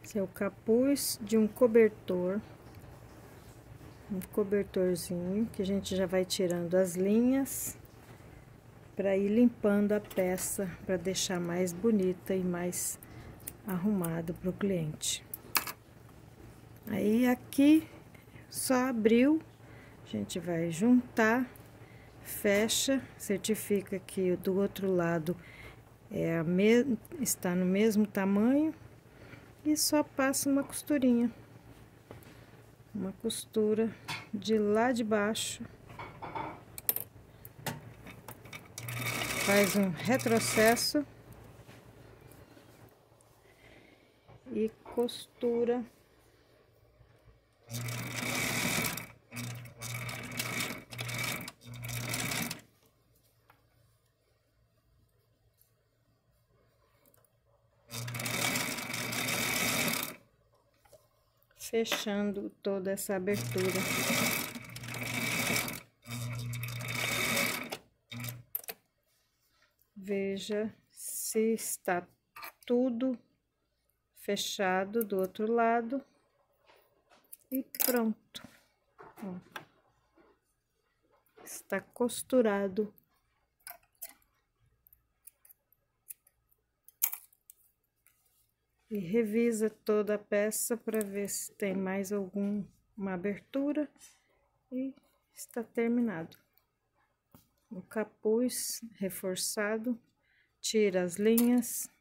Esse é o capuz de um cobertor. Um cobertorzinho que a gente já vai tirando as linhas para ir limpando a peça, para deixar mais bonita e mais arrumada para o cliente. Aí aqui só abriu, a gente vai juntar, fecha, certifica que do outro lado está no mesmo tamanho e só passa uma costurinha. Uma costura de lá de baixo, faz um retrocesso e costura fechando toda essa abertura. Veja se está tudo fechado do outro lado e pronto. Ó, está costurado. E revisa toda a peça para ver se tem mais alguma abertura e está terminado. O capuz reforçado, tira as linhas